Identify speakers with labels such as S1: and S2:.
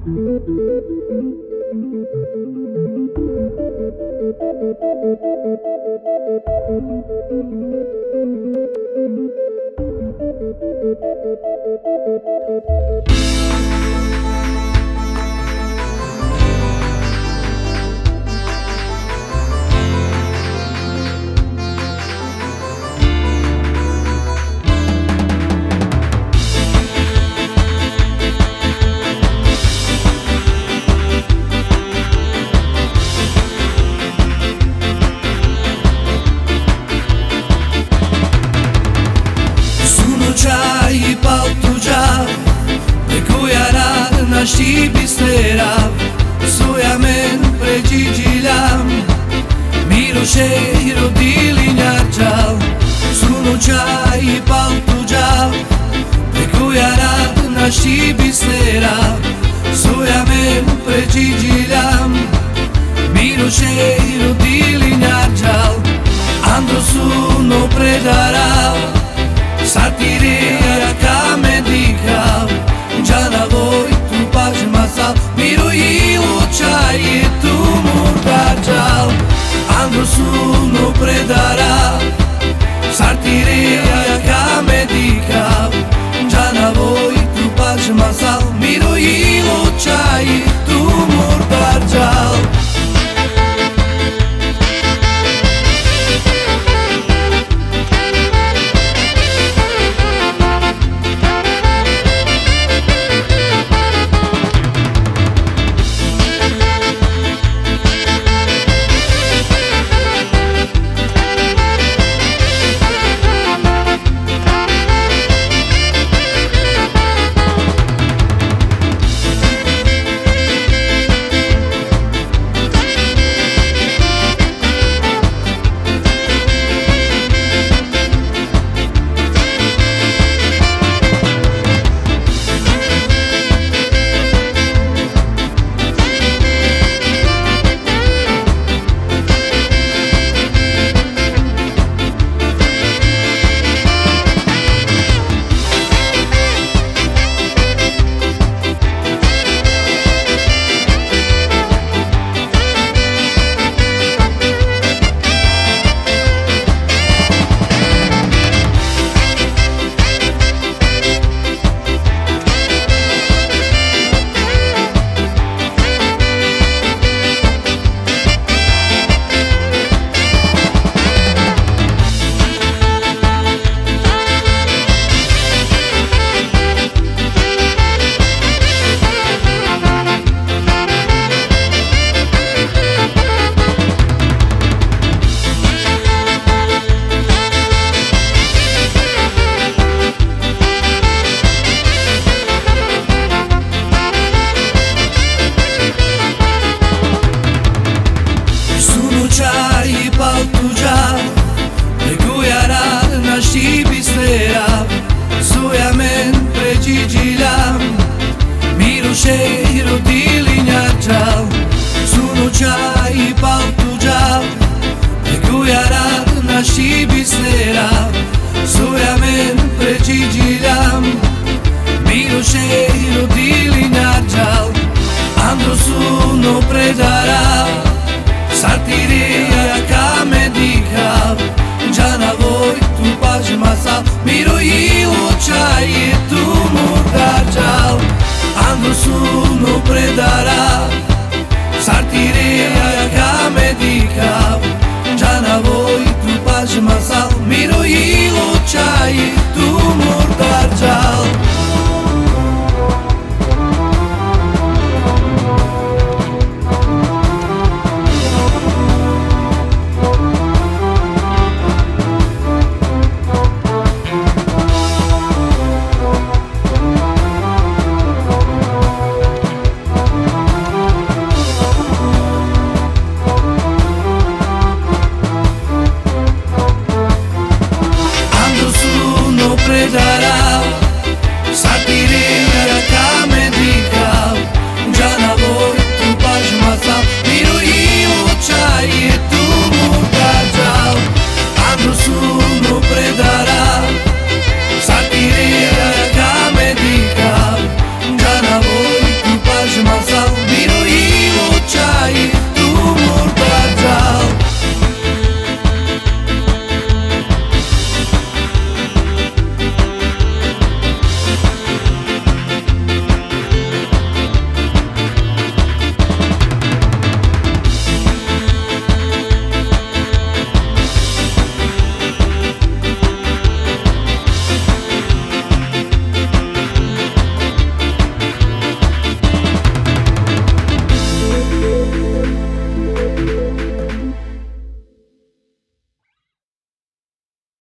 S1: Čaj pal tuđa, preko jara naši bistera, soja men pređiđiljam, Miroše i rodili njarđal. Suno čaj pal tuđa, preko jara naši bistera, soja men pređiđiljam, Miroše i rodili njarđal. Andro suno predaral, Sartireja kamedika, Džana vojtu pažmasal, Miro ilučaj je tu murdađal. Andro suno predara, Sartireja kamedika, Džana vojtu pažmasal, Miro ilučaj je tu murdađal. Miroše i rodili njarđal. Suno čaj pal tuđal, preko jara naši bistera, soja men pređiđiljam, Miroše i rodili njarđal. Andro suno predara, Sartireja kamedika, Džana vojtu pažmasal, Miro ilučaj je tu murdađal. Andro suno predara, Sartireja kamedika, Džana vojtu pažmasal, Miro ilučaj je tu murdađal. Andro suno predara,